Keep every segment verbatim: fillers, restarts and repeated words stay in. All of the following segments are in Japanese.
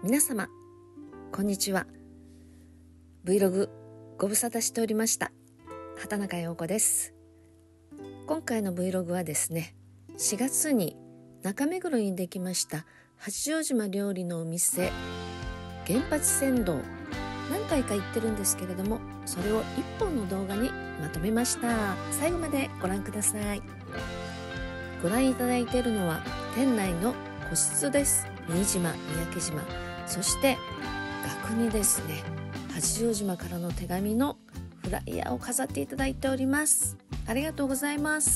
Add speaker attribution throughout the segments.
Speaker 1: 皆様こんにちは。 Vlog ご無沙汰しておりました畑中陽子です。今回の Vlog はですね、しがつに中目黒にできました八丈島料理のお店源八船頭、何回か行ってるんですけれども、それを一本の動画にまとめました。最後までご覧ください。ご覧いただいているのは店内の個室です。新島、三宅島、そして額にですね、八丈島からの手紙のフライヤーを飾っていただいております。ありがとうございます。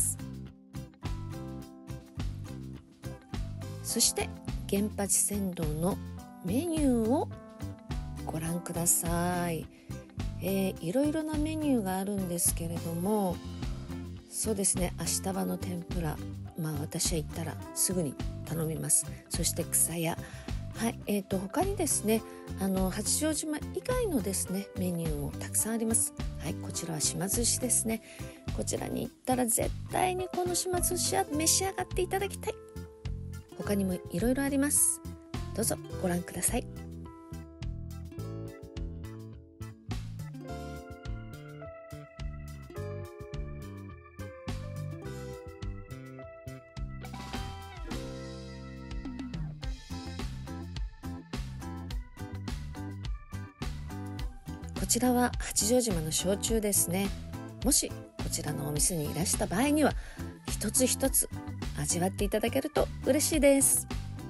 Speaker 1: そして源八船頭のメニューをご覧ください。えー、いろいろなメニューがあるんですけれども、そうですね、アシタバの天ぷら、まあ私は行ったらすぐに頼みます。そして草屋、はい、えーと他にですね、あの八丈島以外のですねメニューもたくさんあります。はい、こちらは島寿司ですね。こちらに行ったら絶対にこの島寿司は召し上がっていただきたい。他にもいろいろあります。どうぞご覧ください。こちらは八丈島の焼酎ですね。もしこちらのお店にいらした場合には一つ一つ味わっていただけると嬉しいです。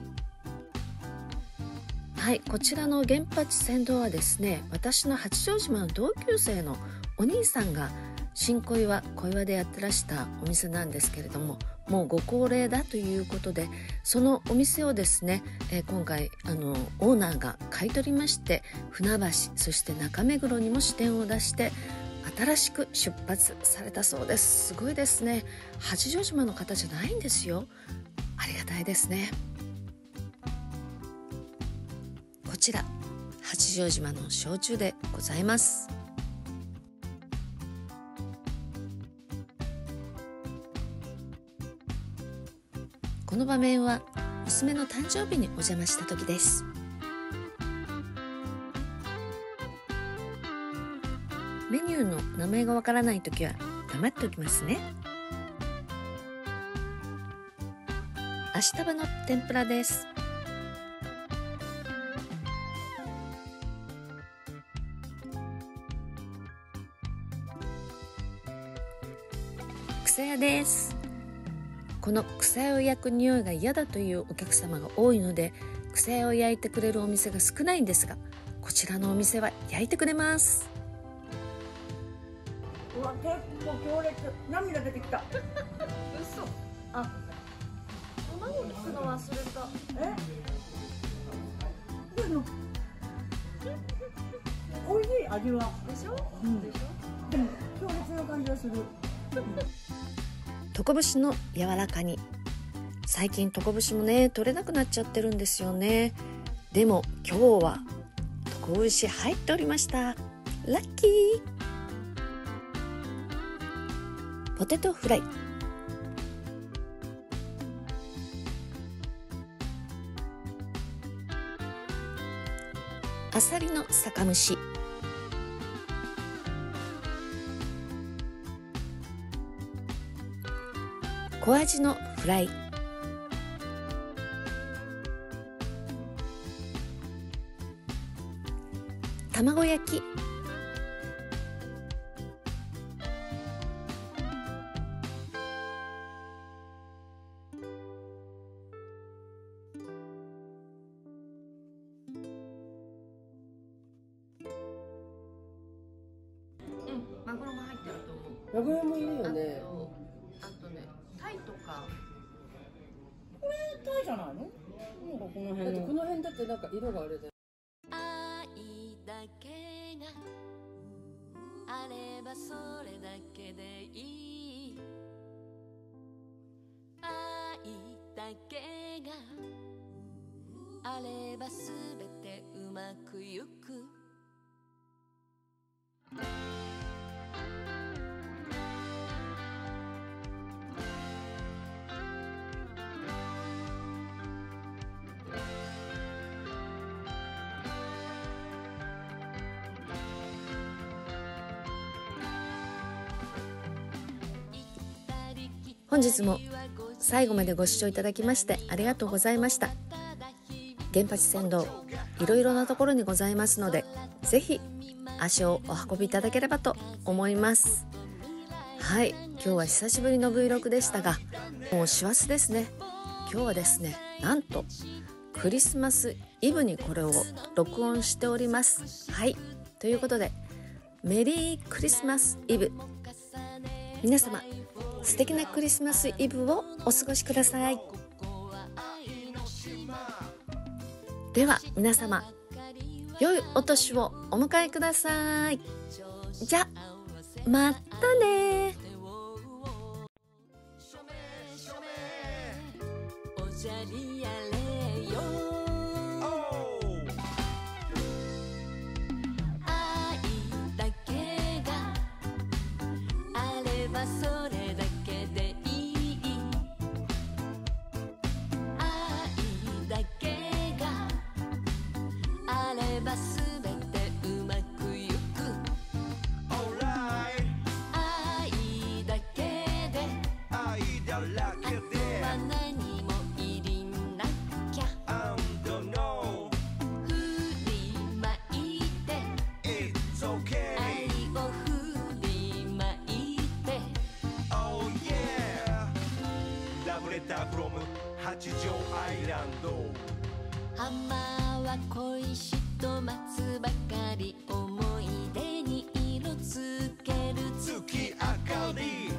Speaker 1: はい、こちらの源八船頭はですね、私の八丈島の同級生のお兄さんが新小岩小岩でやってらしたお店なんですけれども、もうご高齢だということで、そのお店をですね、えー、今回あのオーナーが買い取りまして、船橋そして中目黒にも支店を出して新しく出発されたそうです。すごいですね。八丈島の方じゃないんですよ。ありがたいですね。こちら八丈島の焼酎でございます。この場面は娘の誕生日にお邪魔した時です。メニューの名前がわからない時は黙っておきますね。アシタバの天ぷらです。草屋です。この草屋を焼く匂いが嫌だというお客様が多いので、草屋を焼いてくれるお店が少ないんですが、こちらのお店は焼いてくれます。
Speaker 2: うわ、結構強烈。涙出てきた。
Speaker 1: 嘘。あ、卵聞くの忘れた。
Speaker 2: え？どういうの？美味しい味は。
Speaker 1: でしょ？
Speaker 2: うん。
Speaker 1: でしょ？
Speaker 2: でも強烈な感じがする。
Speaker 1: トコ節の柔らかに。最近トコ節もね取れなくなっちゃってるんですよね。でも今日はトコ節入っておりました。ラッキー。ポテトフライ、あさりの酒蒸し、小アジのフライ、卵焼き、マグロも入ってると思う。
Speaker 3: マグロもいるよね。
Speaker 1: あとね、タイとか。
Speaker 2: これタイじゃないの？なんかこの
Speaker 3: だって
Speaker 2: 辺の。
Speaker 3: この辺だってなんか色があれだよ。
Speaker 4: 愛だけがあればそれだけでいい。愛だけがあればすべてうまくゆく。
Speaker 1: 本日も最後までご視聴いただきましてありがとうございました。源八船頭いろいろなところにございますので、ぜひ足をお運びいただければと思います。はい、今日は久しぶりの Vlog でしたが、もう師走ですね。今日はですね、なんとクリスマスイブにこれを録音しております。はい、ということでメリークリスマスイブ。皆様素敵なクリスマスイブをお過ごしください。では皆様、良いお年をお迎えください。じゃまたね。
Speaker 4: おじゃりやれよ、愛だけがあればそれだけでいい、愛だけがあればすべてうまくゆく、愛だけであとは何もいりなきゃ、振りまいて愛を振りまいて、
Speaker 5: ラブレターフロム八丈アイランド。
Speaker 4: 浜は恋しと待つばかり、思い出に色つける
Speaker 5: 月明かり